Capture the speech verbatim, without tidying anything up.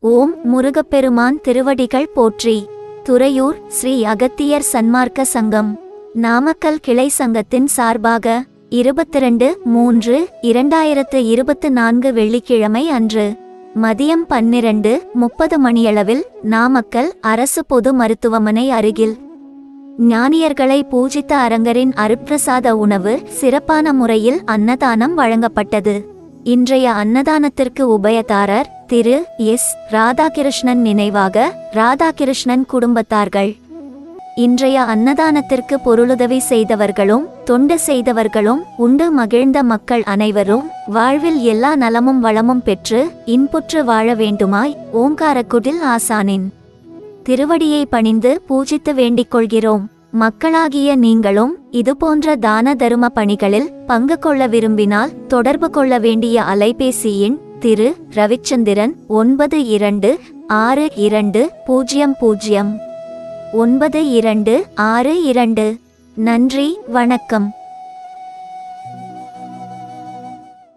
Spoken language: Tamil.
ஓம் முருகப்பெருமான் திருவடிகள் போற்றி. துறையூர் ஸ்ரீ அகத்தியர் சன்மார்க்க சங்கம் நாமக்கல் கிளை சங்கத்தின் சார்பாக இருபத்திரண்டு மூன்று இரண்டாயிரத்து இருபத்து நான்கு வெள்ளிக்கிழமை அன்று மதியம் பன்னிரண்டு முப்பது மணியளவில் நாமக்கல் அரசு பொது மருத்துவமனை அருகில் ஞானியர்களை பூஜித்த அரங்கரின் அருட்பிரசாத உணவு சிறப்பான முறையில் அன்னதானம் வழங்கப்பட்டது. இன்றைய அன்னதானத்திற்கு உபயதாரர் திரு எஸ் ராதாகிருஷ்ணன் நினைவாக ராதாகிருஷ்ணன் குடும்பத்தார்கள். இன்றைய அன்னதானத்திற்கு பொருளுதவி செய்தவர்களும் தொண்டு செய்தவர்களும் உண்டு மகிழ்ந்த மக்கள் அனைவரும் வாழ்வில் எல்லா நலமும் வளமும் பெற்று இன்புற்று வாழ வேண்டுமாய் ஓங்காரக்குடில் ஆசானின் திருவடியை பணிந்து பூஜித்து வேண்டிக் கொள்கிறோம். மக்களாகிய நீங்களும் இதுபோன்ற தான தரும பணிகளில் பங்கு கொள்ள விரும்பினால் தொடர்பு கொள்ள வேண்டிய அலைபேசி எண் திரு ரவிச்சந்திரன் ஒன்பது இரண்டு ஆறு இரண்டு பூஜ்ஜியம் பூஜ்ஜியம் ஒன்பது இரண்டு ஆறு இரண்டு. நன்றி, வணக்கம்.